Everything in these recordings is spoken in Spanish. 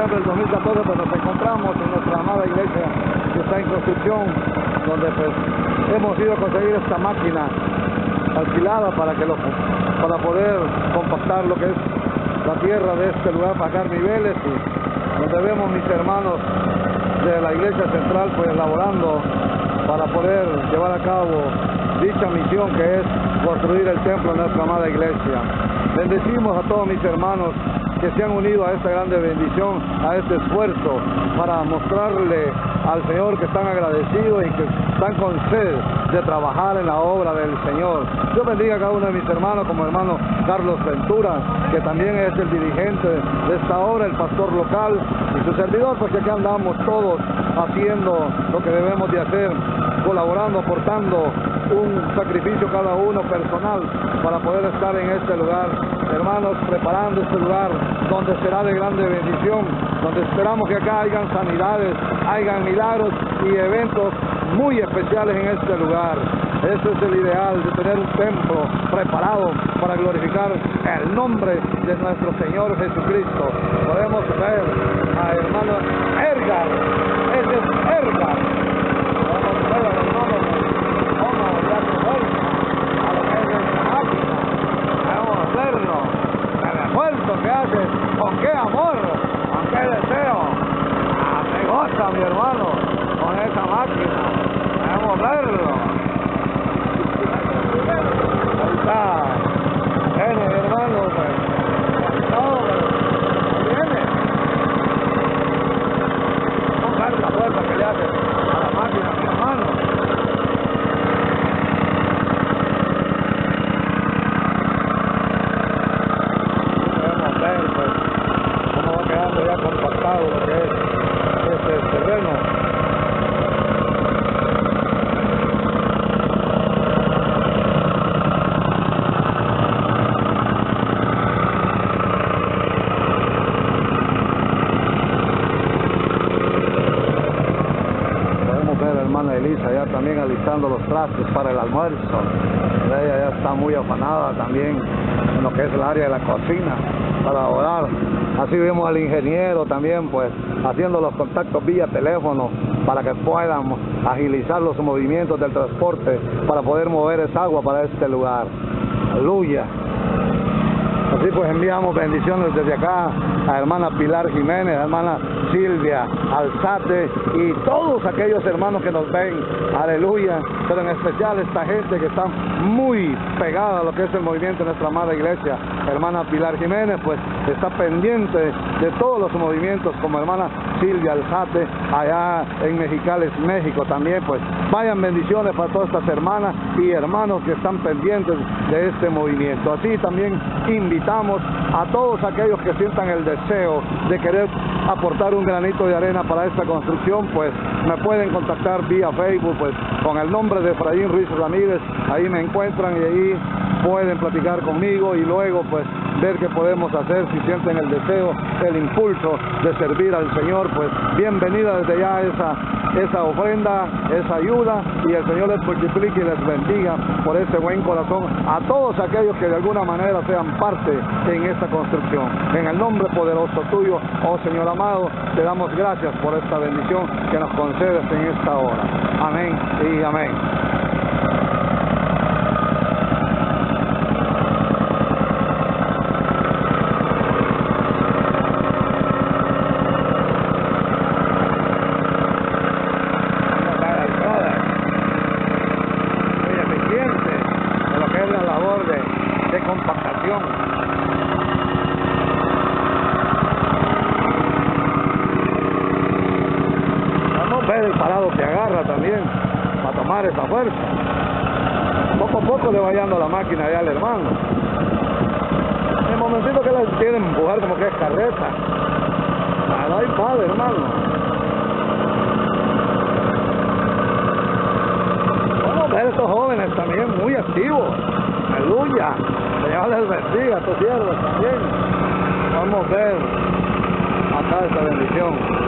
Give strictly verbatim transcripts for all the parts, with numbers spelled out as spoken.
noviembre del dos mil catorce, pues nos encontramos en nuestra amada iglesia que está en construcción, donde pues hemos ido a conseguir esta máquina alquilada para que lo, para poder compactar lo que es la tierra de este lugar, pagar niveles, y donde vemos mis hermanos de la iglesia central pues elaborando para poder llevar a cabo dicha misión, que es construir el templo de nuestra amada iglesia. Bendecimos a todos mis hermanos que se han unido a esta grande bendición, a este esfuerzo, para mostrarle al Señor que están agradecidos y que están con sed de trabajar en la obra del Señor. Dios bendiga a cada uno de mis hermanos, como hermano Carlos Ventura, que también es el dirigente de esta obra, el pastor local y su servidor, porque aquí andamos todos haciendo lo que debemos de hacer, colaborando, aportando un sacrificio cada uno personal para poder estar en este lugar, hermanos, preparando este lugar donde será de grande bendición, donde esperamos que acá hayan sanidades, hayan milagros y eventos muy especiales en este lugar. Ese es el ideal, de tener un templo preparado para glorificar el nombre de nuestro Señor Jesucristo. Podemos ver a hermano Edgar, ese es Edgar. Podemos ver al hermano cómo ya se vuelve a lo que es esta máquina. Podemos verlo, el esfuerzo que hace, con qué amor, con qué deseo. Ah, me goza mi hermano con esa máquina. Podemos verlo. Ahí está. Viene mi hermano, pues. No, viene. Vamos a ver la fuerza que le hace a la máquina, mi hermano. Podemos ver, pues, cómo va quedando ya compactado lo que es este terreno. Elisa ya también alistando los trastes para el almuerzo. Ella ya está muy afanada también en lo que es el área de la cocina para orar. Así vemos al ingeniero también pues haciendo los contactos vía teléfono para que puedan agilizar los movimientos del transporte para poder mover esa agua para este lugar. Aleluya. Así pues enviamos bendiciones desde acá a hermana Pilar Jiménez, a hermana Silvia Alzate y todos aquellos hermanos que nos ven, aleluya, pero en especial esta gente que está muy pegada a lo que es el movimiento de nuestra amada iglesia. Hermana Pilar Jiménez pues está pendiente de todos los movimientos, como hermana Silvia Alzate allá en Mexicali, México también. Pues vayan bendiciones para todas estas hermanas y hermanos que están pendientes de este movimiento. Así también invitamos a todos aquellos que sientan el deseo de querer aportar un granito de arena para esta construcción, pues me pueden contactar vía Facebook, pues con el nombre de Efraín Ruiz Ramírez. Ahí me encuentran y ahí pueden platicar conmigo y luego pues ver qué podemos hacer. Si sienten el deseo, el impulso de servir al Señor, pues bienvenida desde ya esa, esa ofrenda, esa ayuda, y el Señor les multiplique y les bendiga por ese buen corazón a todos aquellos que de alguna manera sean parte en esta construcción. En el nombre poderoso tuyo, oh Señor amado, te damos gracias por esta bendición que nos concedes en esta hora. Amén y amén. El parado que agarra también para tomar esa fuerza. Poco a poco le va dando la máquina ya al hermano. En el momentito que la quieren empujar como que es carreta. No hay padre, hermano. Vamos a ver estos jóvenes también muy activos. Aleluya. Señor les bendiga a tus siervos también. Vamos a ver acá esta bendición.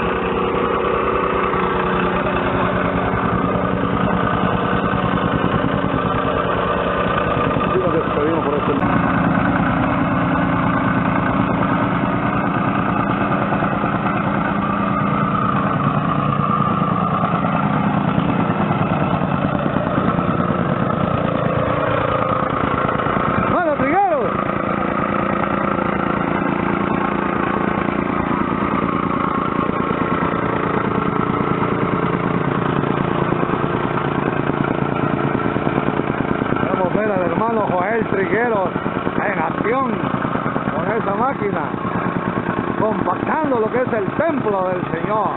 Despedimos por este lado. Vamos a ver, ver al hermano Joel Trigueros en acción con esa máquina, compactando lo que es el templo del Señor.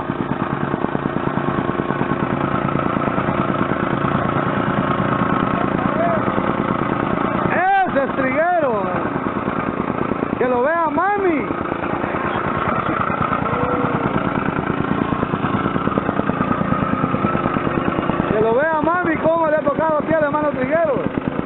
Ese es Trigueros, que lo vea mami. Que lo vea mami cómo le ha tocado aquí al hermano Trigueros.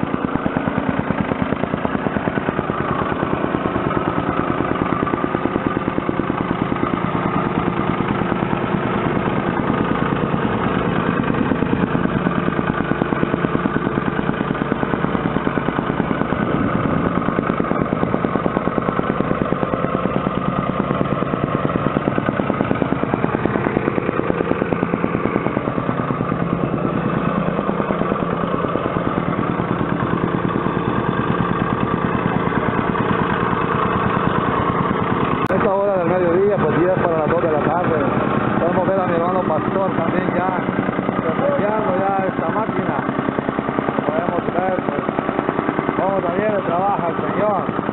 Esta hora del mediodía, pues diez para las dos de la tarde, podemos ver a mi hermano pastor también ya reseteando ya esta máquina. Podemos ver pues cómo también le trabaja el Señor.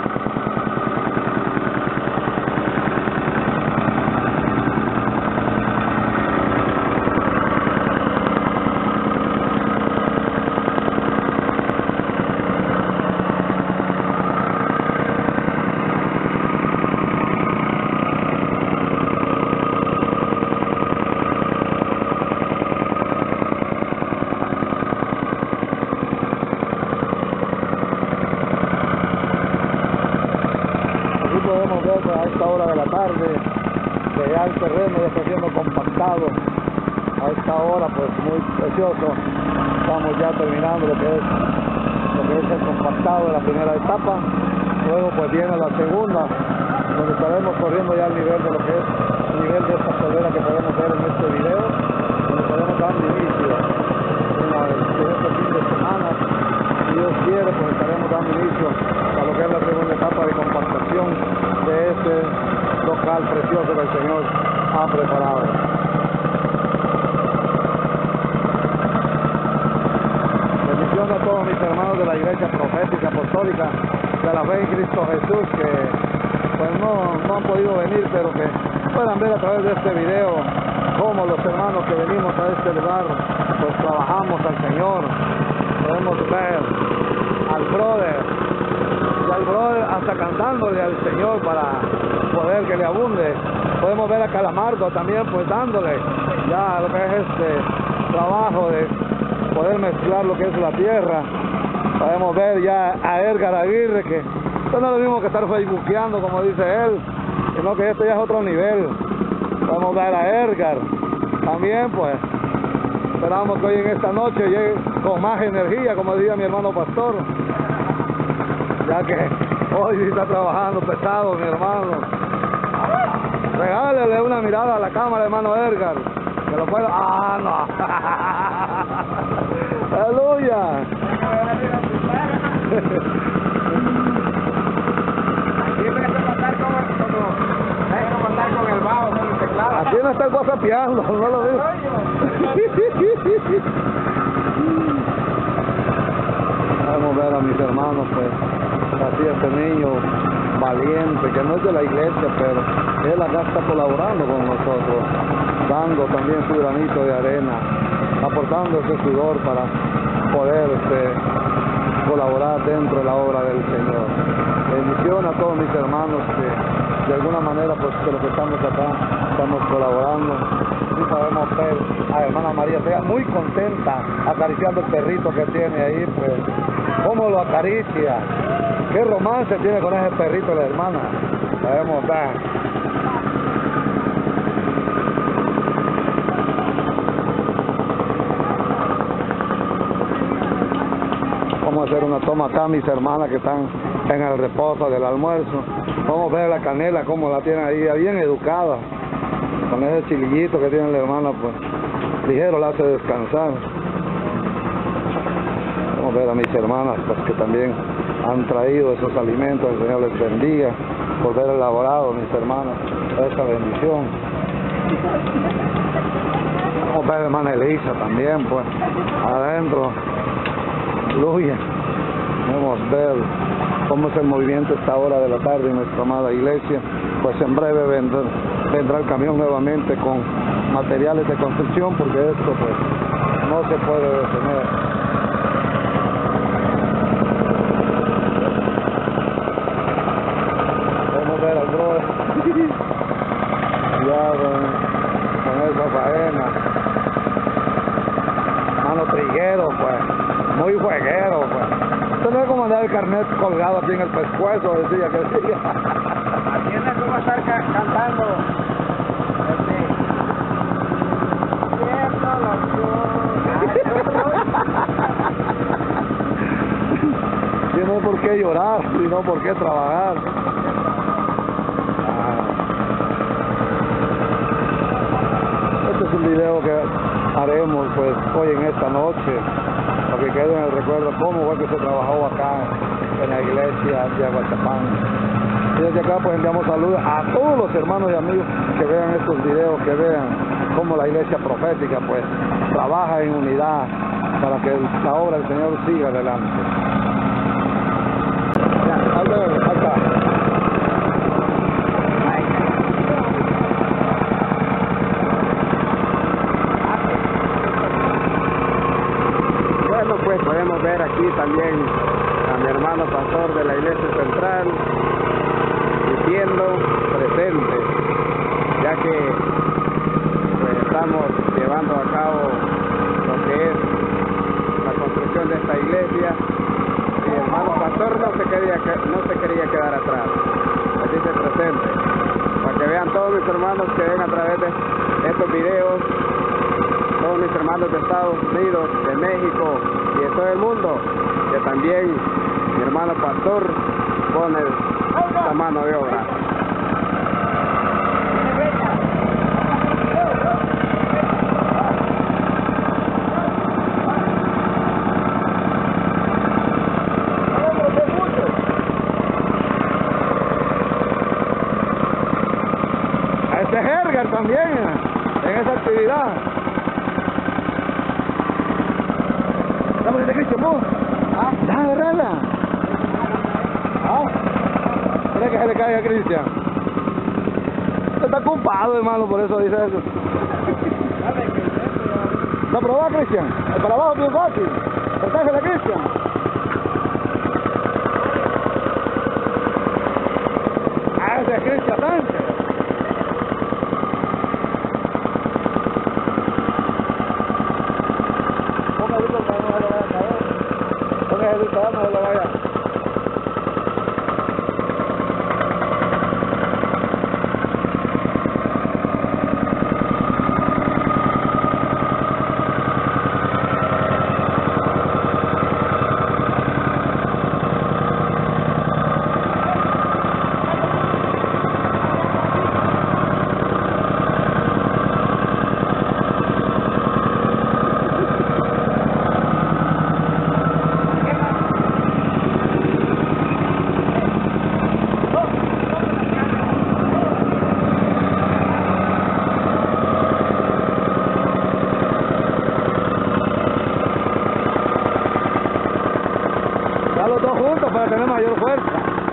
Podemos ver pues, a esta hora de la tarde que ya el terreno ya está siendo compactado. A esta hora pues muy precioso, estamos ya terminando lo que es lo que es el compactado de la primera etapa. Luego pues viene la segunda, donde estaremos corriendo ya al nivel de lo que es el nivel de esta solera que podemos ver en este video, donde podemos dar inicio en la, en este fin de semana. Si Dios quiere pues estaremos dando inicio a lo que es la segunda etapa de compactación de este local precioso que el Señor ha preparado. Bendición a todos mis hermanos de la Iglesia Profética Apostólica de la Fe en Cristo Jesús, que pues no, no han podido venir, pero que puedan ver a través de este video cómo los hermanos que venimos a este lugar pues trabajamos al Señor. Podemos ver al brother y al brother hasta cantándole al Señor para poder que le abunde. Podemos ver a Calamardo también pues dándole ya lo que es este trabajo de poder mezclar lo que es la tierra. Podemos ver ya a Edgar Aguirre, que esto no es lo mismo que estar facebookeando como dice él, sino que esto ya es otro nivel. Podemos ver a Edgar también pues. Esperamos que hoy en esta noche llegue con más energía, como decía mi hermano pastor, ya que hoy sí está trabajando pesado mi hermano. Regálele una mirada a la cámara, hermano Edgar, que lo pueda... ¡Ah, no! ¡Aleluya! Aquí no está el guasapeando, no lo digo. Vamos a ver a mis hermanos, pues, así este niño valiente, que no es de la iglesia, pero él acá está colaborando con nosotros, dando también su granito de arena, aportando ese sudor para poder este, colaborar dentro de la obra del Señor. Bendición a todos mis hermanos que de alguna manera pues que los que estamos acá estamos colaborando. Y podemos ver a hermana María sea muy contenta acariciando el perrito que tiene ahí, pues cómo lo acaricia, qué romance tiene con ese perrito la hermana. Podemos ver. Vamos a hacer una toma acá mis hermanas que están en el reposo del almuerzo. Vamos a ver la canela como la tiene ahí, bien educada, con ese chilillito que tiene la hermana, pues ligero la hace descansar. Vamos a ver a mis hermanas pues que también han traído esos alimentos, el Señor les bendiga por haber elaborado mis hermanas esa bendición. Vamos a ver a hermana Elisa también pues adentro, aleluya. Podemos ver cómo es el movimiento a esta hora de la tarde en nuestra amada iglesia. Pues en breve vendrá, vendrá el camión nuevamente con materiales de construcción, porque esto pues no se puede detener. Podemos ver al brother ya con, con esa faena. Mano triguero, pues, muy jueguero, pues. Esto no es como andar el carnet colgado aquí en el pescuezo, decía que decía. Así es como estar ca cantando. Este, cierto la Tiene por qué llorar, sino por qué trabajar. Este es un video que haremos pues hoy en esta noche, para que quede en el recuerdo cómo fue que se trabajó acá en la iglesia de Aguachapán. Y desde acá pues enviamos saludos a todos los hermanos y amigos que vean estos videos, que vean cómo la iglesia profética pues trabaja en unidad para que la obra del Señor siga adelante. Ya, Albert, acá. Bueno, pues podemos ver aquí también a mi hermano pastor de la iglesia central diciendo presente, ya que pues, estamos llevando a cabo lo que es la construcción de esta iglesia, y el hermano pastor no se quería, no se quería quedar atrás, así dice presente, para que vean todos mis hermanos que ven a través de estos videos, todos mis hermanos de Estados Unidos, de México y de todo el mundo, que también mi hermano pastor pone esta mano de obra. A este Herger también en esa actividad. Dame de Cristian, vos. Ah, ya, agarrala. Ah, ¿crees que se le caiga a Cristian? Está ocupado, hermano, por eso dice eso. ¿La probó, Cristian? El para abajo es bien fácil. Protégele a Cristian. Ah, ese es Cristian Sánchez. No se lo vaya. Los dos juntos para tener mayor fuerza.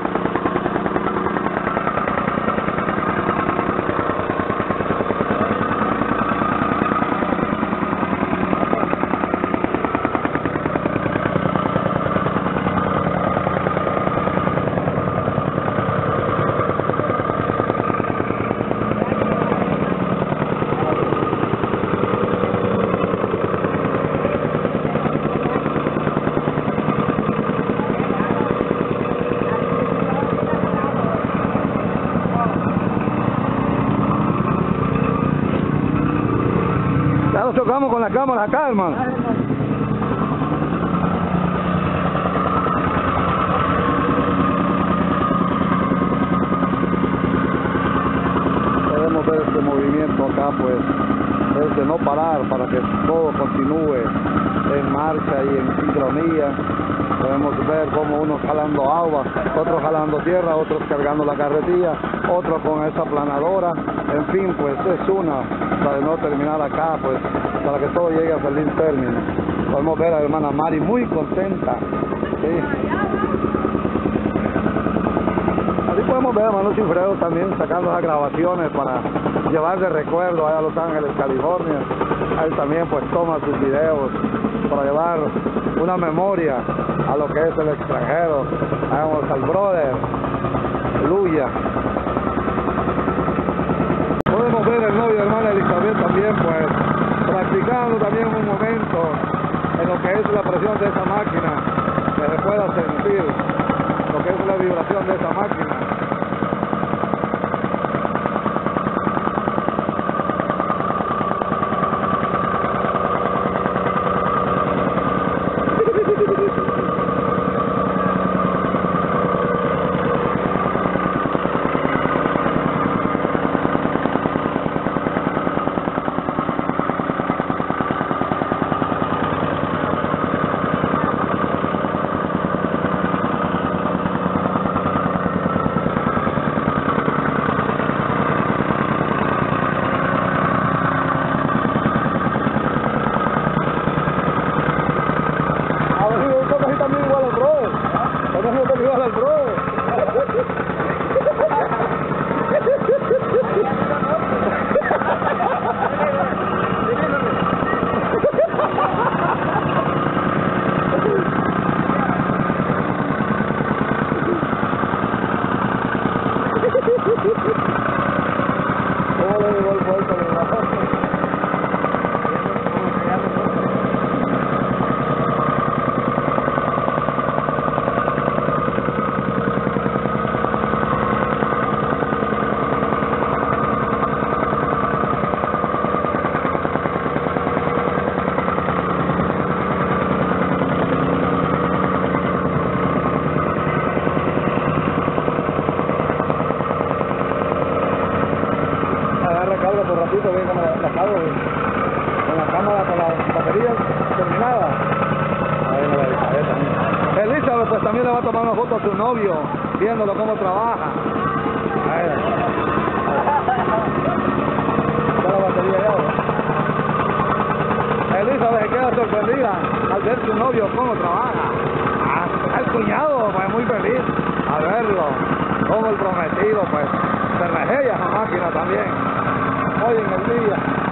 Ya nos chocamos con la cámara acá, hermano. Podemos ver este movimiento acá, pues, es de no parar para que todo continúe en marcha y en sincronía. Podemos ver como unos jalando agua, otros jalando tierra, otros cargando la carretilla, otros con esa planadora. En fin, pues es una para no terminar acá, pues para que todo llegue a feliz término. Podemos ver a la hermana Mari muy contenta Sí. Así podemos ver a Manuel Cifredo también sacando las grabaciones para llevar de recuerdo allá a Los Ángeles, California. Él también pues toma sus videos para llevar una memoria a lo que es el extranjero. Vamos al brother Luya. Podemos ver el novio hermana Elizabeth también pues practicando también un momento en lo que es la presión de esa máquina, que se pueda sentir lo que es la vibración de esa máquina. Por ratito, ve cómo la cargo con la cámara, con las baterías terminadas. Ahí me la disparé también. Elizabeth pues también le va a tomar una foto a su novio, viéndolo cómo trabaja. Ahí está la batería ya. Elizabeth se queda sorprendida al ver su novio cómo trabaja. Ah, el cuñado pues muy feliz a verlo, como el prometido pues se rejea esa máquina también. Hoy en el día